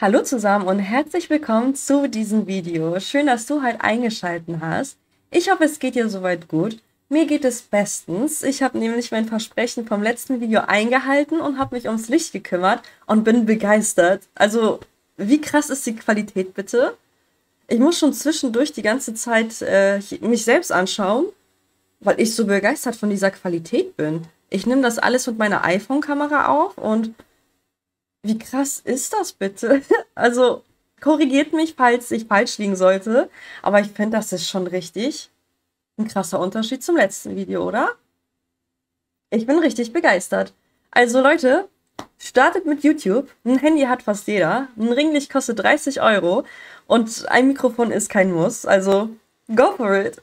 Hallo zusammen und herzlich willkommen zu diesem Video. Schön, dass du halt eingeschaltet hast. Ich hoffe, es geht dir soweit gut. Mir geht es bestens. Ich habe nämlich mein Versprechen vom letzten Video eingehalten und habe mich ums Licht gekümmert und bin begeistert. Also, wie krass ist die Qualität bitte? Ich muss schon zwischendurch die ganze Zeit mich selbst anschauen, weil ich so begeistert von dieser Qualität bin. Ich nehme das alles mit meiner iPhone-Kamera auf und wie krass ist das bitte? Also, korrigiert mich, falls ich falsch liegen sollte. Aber ich finde, das ist schon richtig ein krasser Unterschied zum letzten Video, oder? Ich bin richtig begeistert. Also, Leute, startet mit YouTube. Ein Handy hat fast jeder. Ein Ringlicht kostet 30 Euro. Und ein Mikrofon ist kein Muss. Also, go for it.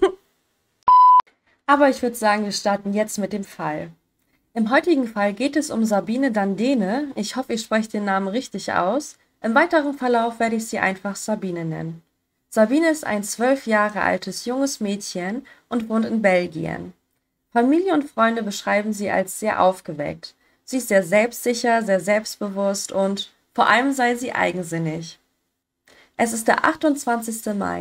Aber ich würde sagen, wir starten jetzt mit dem Fall. Im heutigen Fall geht es um Sabine Dandene. Ich hoffe, ich spreche den Namen richtig aus. Im weiteren Verlauf werde ich sie einfach Sabine nennen. Sabine ist ein 12 Jahre altes junges Mädchen und wohnt in Belgien. Familie und Freunde beschreiben sie als sehr aufgeweckt. Sie ist sehr selbstsicher, sehr selbstbewusst und vor allem sei sie eigensinnig. Es ist der 28. Mai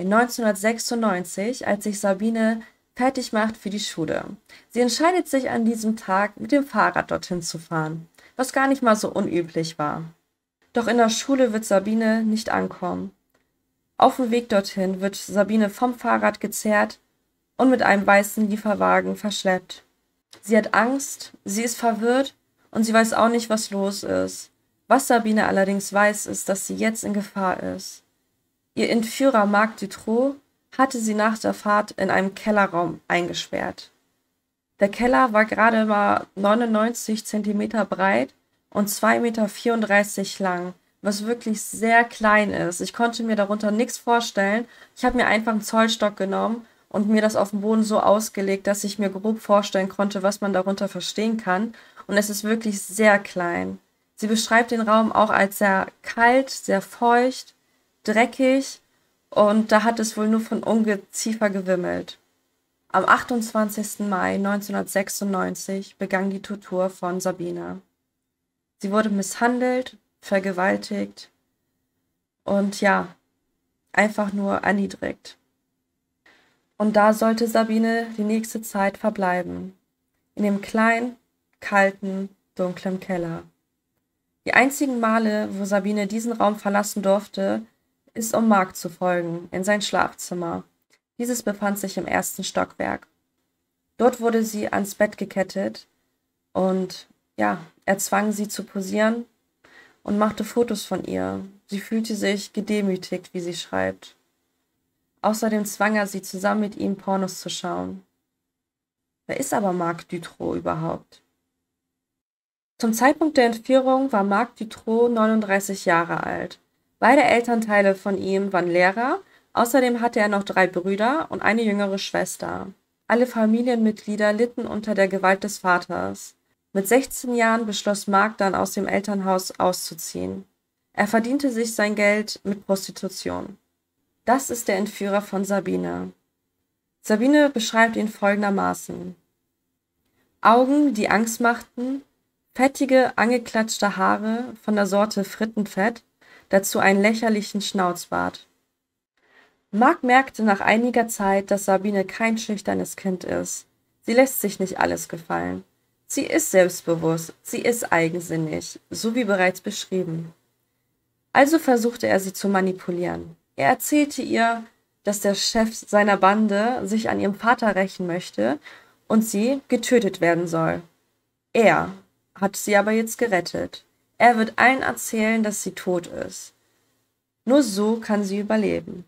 1996, als sich Sabine fertig macht für die Schule. Sie entscheidet sich an diesem Tag, mit dem Fahrrad dorthin zu fahren, was gar nicht mal so unüblich war. Doch in der Schule wird Sabine nicht ankommen. Auf dem Weg dorthin wird Sabine vom Fahrrad gezerrt und mit einem weißen Lieferwagen verschleppt. Sie hat Angst, sie ist verwirrt und sie weiß auch nicht, was los ist. Was Sabine allerdings weiß, ist, dass sie jetzt in Gefahr ist. Ihr Entführer Marc Dutroux hatte sie nach der Fahrt in einem Kellerraum eingesperrt. Der Keller war gerade mal 99 Zentimeter breit und 2,34 Meter lang, was wirklich sehr klein ist. Ich konnte mir darunter nichts vorstellen. Ich habe mir einfach einen Zollstock genommen und mir das auf dem Boden so ausgelegt, dass ich mir grob vorstellen konnte, was man darunter verstehen kann. Und es ist wirklich sehr klein. Sie beschreibt den Raum auch als sehr kalt, sehr feucht, dreckig. Und da hat es wohl nur von Ungeziefer gewimmelt. Am 28. Mai 1996 begann die Tortur von Sabine. Sie wurde misshandelt, vergewaltigt und ja, einfach nur erniedrigt. Und da sollte Sabine die nächste Zeit verbleiben. In dem kleinen, kalten, dunklen Keller. Die einzigen Male, wo Sabine diesen Raum verlassen durfte, ist, um Marc zu folgen, in sein Schlafzimmer. Dieses befand sich im 1. Stockwerk. Dort wurde sie ans Bett gekettet und ja, er zwang sie zu posieren und machte Fotos von ihr. Sie fühlte sich gedemütigt, wie sie schreibt. Außerdem zwang er sie, zusammen mit ihm Pornos zu schauen. Wer ist aber Marc Dutroux überhaupt? Zum Zeitpunkt der Entführung war Marc Dutroux 39 Jahre alt. Beide Elternteile von ihm waren Lehrer, außerdem hatte er noch 3 Brüder und eine jüngere Schwester. Alle Familienmitglieder litten unter der Gewalt des Vaters. Mit 16 Jahren beschloss Marc dann aus dem Elternhaus auszuziehen. Er verdiente sich sein Geld mit Prostitution. Das ist der Entführer von Sabine. Sabine beschreibt ihn folgendermaßen: Augen, die Angst machten, fettige, angeklatschte Haare von der Sorte Frittenfett, dazu einen lächerlichen Schnauzbart. Marc merkte nach einiger Zeit, dass Sabine kein schüchternes Kind ist. Sie lässt sich nicht alles gefallen. Sie ist selbstbewusst, sie ist eigensinnig, so wie bereits beschrieben. Also versuchte er sie zu manipulieren. Er erzählte ihr, dass der Chef seiner Bande sich an ihrem Vater rächen möchte und sie getötet werden soll. Er hat sie aber jetzt gerettet. Er wird allen erzählen, dass sie tot ist. Nur so kann sie überleben.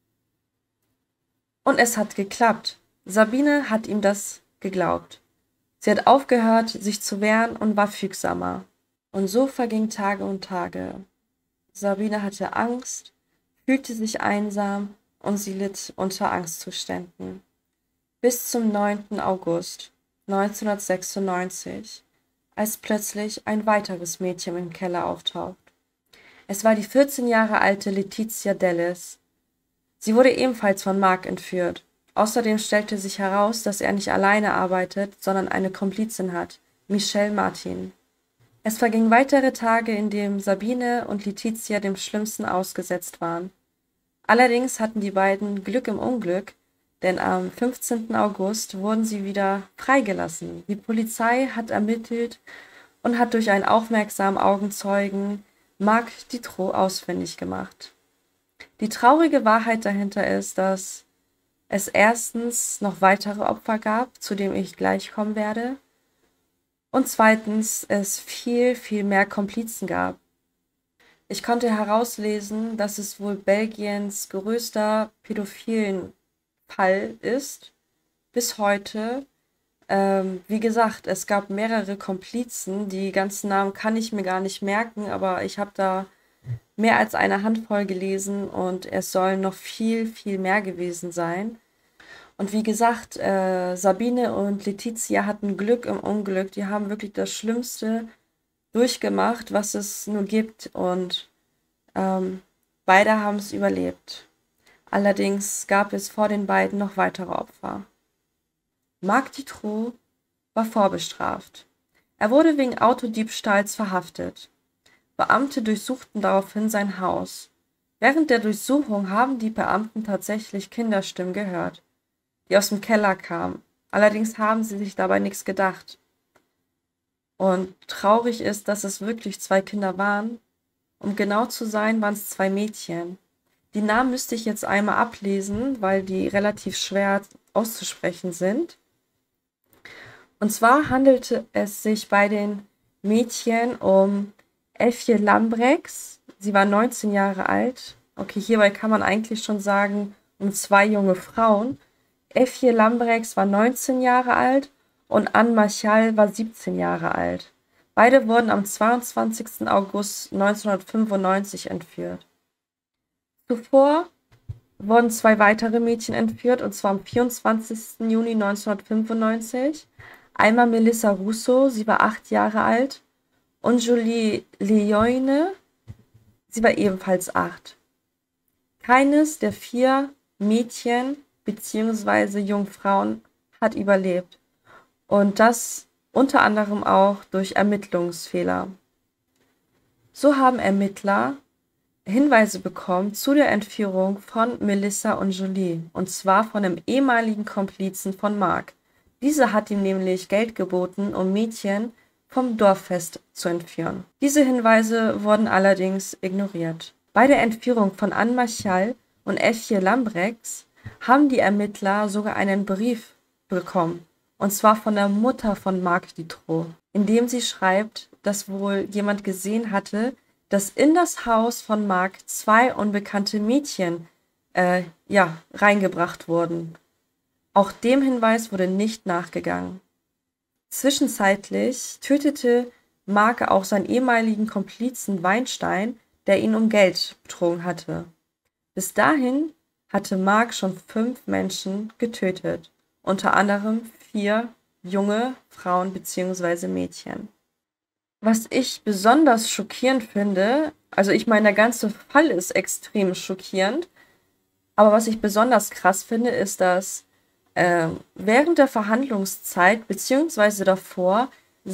Und es hat geklappt. Sabine hat ihm das geglaubt. Sie hat aufgehört, sich zu wehren und war fügsamer. Und so vergingen Tage und Tage. Sabine hatte Angst, fühlte sich einsam und sie litt unter Angstzuständen. Bis zum 9. August 1996. Als plötzlich ein weiteres Mädchen im Keller auftaucht. Es war die 14 Jahre alte Letizia Delles. Sie wurde ebenfalls von Marc entführt. Außerdem stellte sich heraus, dass er nicht alleine arbeitet, sondern eine Komplizin hat, Michelle Martin. Es vergingen weitere Tage, in denen Sabine und Letizia dem Schlimmsten ausgesetzt waren. Allerdings hatten die beiden Glück im Unglück, denn am 15. August wurden sie wieder freigelassen. Die Polizei hat ermittelt und hat durch einen aufmerksamen Augenzeugen Marc Dutroux ausfindig gemacht. Die traurige Wahrheit dahinter ist, dass es erstens noch weitere Opfer gab, zu denen ich gleich kommen werde, und zweitens es viel, viel mehr Komplizen gab. Ich konnte herauslesen, dass es wohl Belgiens größter pädophilen Fall ist, bis heute. Wie gesagt, es gab mehrere Komplizen, die ganzen Namen kann ich mir gar nicht merken, aber ich habe da mehr als eine Handvoll gelesen und es sollen noch viel, viel mehr gewesen sein. Und wie gesagt, Sabine und Letizia hatten Glück im Unglück. Die haben wirklich das Schlimmste durchgemacht, was es nur gibt. Und beide haben es überlebt. Allerdings gab es vor den beiden noch weitere Opfer. Marc Dutroux war vorbestraft. Er wurde wegen Autodiebstahls verhaftet. Beamte durchsuchten daraufhin sein Haus. Während der Durchsuchung haben die Beamten tatsächlich Kinderstimmen gehört, die aus dem Keller kamen. Allerdings haben sie sich dabei nichts gedacht. Und traurig ist, dass es wirklich 2 Kinder waren. Um genau zu sein, waren es 2 Mädchen. Die Namen müsste ich jetzt einmal ablesen, weil die relativ schwer auszusprechen sind. Und zwar handelte es sich bei den Mädchen um Elfje Lambrechts. Sie war 19 Jahre alt. Okay, hierbei kann man eigentlich schon sagen, um 2 junge Frauen. Elfje Lambrechts war 19 Jahre alt und Anne Marchal war 17 Jahre alt. Beide wurden am 22. August 1995 entführt. Zuvor wurden 2 weitere Mädchen entführt, und zwar am 24. Juni 1995. Einmal Melissa Russo, sie war 8 Jahre alt, und Julie Lejoine, sie war ebenfalls 8. Keines der 4 Mädchen bzw. Jungfrauen hat überlebt. Und das unter anderem auch durch Ermittlungsfehler. So haben Ermittler Hinweise bekommen zu der Entführung von Melissa und Julie, und zwar von einem ehemaligen Komplizen von Marc. Dieser hat ihm nämlich Geld geboten, um Mädchen vom Dorffest zu entführen. Diese Hinweise wurden allerdings ignoriert. Bei der Entführung von Anne Marchal und Elfje Lambrechts haben die Ermittler sogar einen Brief bekommen, und zwar von der Mutter von Marc Dutroux, in dem sie schreibt, dass wohl jemand gesehen hatte, dass in das Haus von Marc 2 unbekannte Mädchen reingebracht wurden. Auch dem Hinweis wurde nicht nachgegangen. Zwischenzeitlich tötete Marc auch seinen ehemaligen Komplizen Weinstein, der ihn um Geld betrogen hatte. Bis dahin hatte Marc schon 5 Menschen getötet, unter anderem 4 junge Frauen bzw. Mädchen. Was ich besonders schockierend finde, also ich meine, der ganze Fall ist extrem schockierend, aber was ich besonders krass finde, ist, dass während der Verhandlungszeit bzw. davor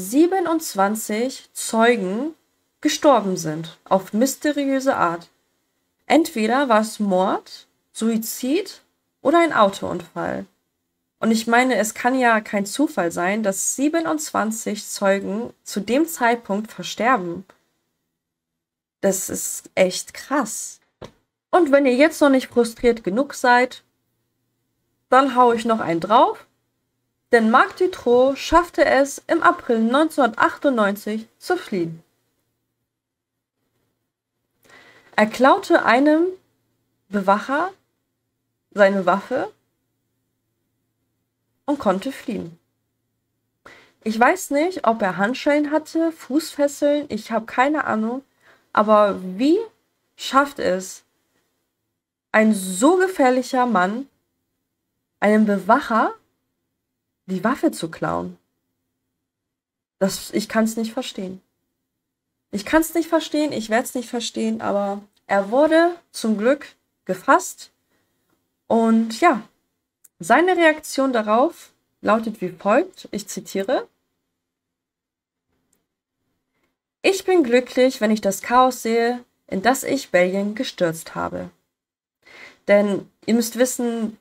27 Zeugen gestorben sind, auf mysteriöse Art. Entweder war es Mord, Suizid oder ein Autounfall. Und ich meine, es kann ja kein Zufall sein, dass 27 Zeugen zu dem Zeitpunkt versterben. Das ist echt krass. Und wenn ihr jetzt noch nicht frustriert genug seid, dann hau ich noch einen drauf. Denn Marc Dutroux schaffte es im April 1998 zu fliehen. Er klaute einem Bewacher seine Waffe und konnte fliehen. Ich weiß nicht, ob er Handschellen hatte, Fußfesseln, ich habe keine Ahnung. Aber wie schafft es ein so gefährlicher Mann, einem Bewacher die Waffe zu klauen? Ich kann es nicht verstehen. Ich kann es nicht verstehen, ich werde es nicht verstehen, aber er wurde zum Glück gefasst. Und ja, seine Reaktion darauf lautet wie folgt, ich zitiere: Ich bin glücklich, wenn ich das Chaos sehe, in das ich Belgien gestürzt habe. Denn ihr müsst wissen,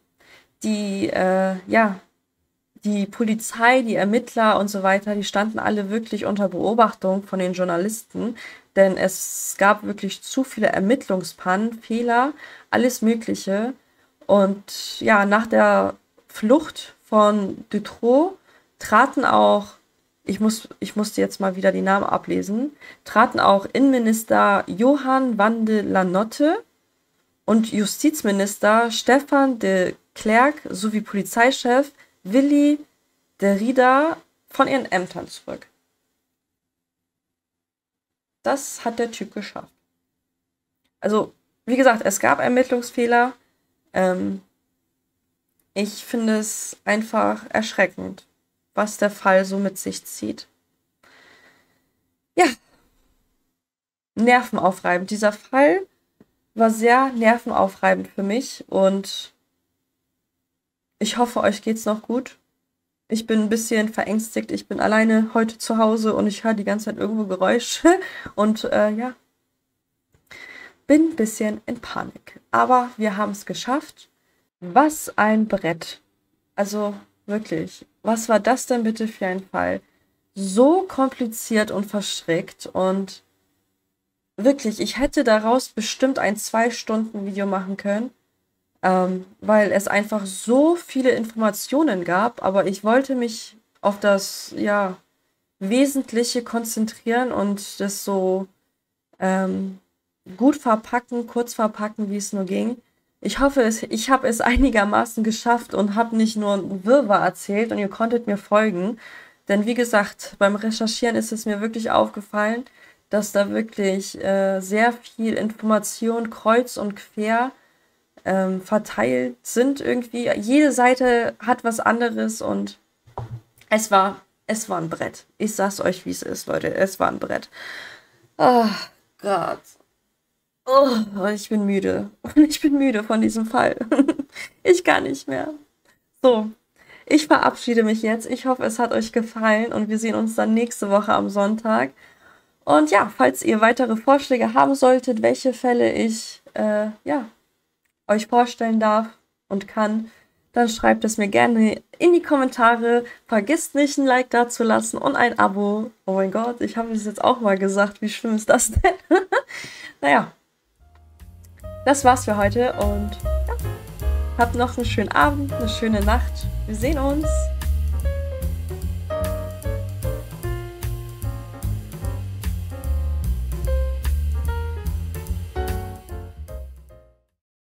ja, die Polizei, die Ermittler und so weiter, die standen alle wirklich unter Beobachtung von den Journalisten, denn es gab wirklich zu viele Ermittlungspannen, Fehler, alles Mögliche. Und ja, nach der Flucht von Dutroux traten auch, ich musste jetzt mal wieder die Namen ablesen, traten auch Innenminister Johan van de Lanotte und Justizminister Stefan de Klerk sowie Polizeichef Willy de Rida von ihren Ämtern zurück. Das hat der Typ geschafft. Also, wie gesagt, es gab Ermittlungsfehler. Ähm, Ich finde es einfach erschreckend, was der Fall so mit sich zieht. Ja, nervenaufreibend. Dieser Fall war sehr nervenaufreibend für mich und ich hoffe, euch geht's noch gut. Ich bin ein bisschen verängstigt. Ich bin alleine heute zu Hause und ich höre die ganze Zeit irgendwo Geräusche und ja, bin ein bisschen in Panik. Aber wir haben es geschafft. Was ein Brett. Also wirklich, was war das denn bitte für ein Fall? So kompliziert und verstrickt und wirklich, ich hätte daraus bestimmt ein 2 Stunden Video machen können, weil es einfach so viele Informationen gab, aber ich wollte mich auf das, ja, Wesentliche konzentrieren und das so ähm, gut verpacken, kurz verpacken, wie es nur ging. Ich hoffe, ich habe es einigermaßen geschafft und habe nicht nur ein Wirrwarr erzählt und ihr konntet mir folgen. Denn wie gesagt, beim Recherchieren ist es mir wirklich aufgefallen, dass da wirklich sehr viel Information kreuz und quer verteilt sind irgendwie. Jede Seite hat was anderes und es war ein Brett. Ich sag's euch, wie es ist, Leute. Es war ein Brett. Oh Gott. Oh, ich bin müde. Ich bin müde von diesem Fall. Ich kann nicht mehr. So, ich verabschiede mich jetzt. Ich hoffe, es hat euch gefallen und wir sehen uns dann nächste Woche am Sonntag. Und ja, falls ihr weitere Vorschläge haben solltet, welche Fälle ich ja, euch vorstellen darf und kann, dann schreibt es mir gerne in die Kommentare. Vergisst nicht, ein Like dazulassen und ein Abo. Oh mein Gott, ich habe es jetzt auch mal gesagt. Wie schlimm ist das denn? Naja, das war's für heute und ja, habt noch einen schönen Abend, eine schöne Nacht. Wir sehen uns.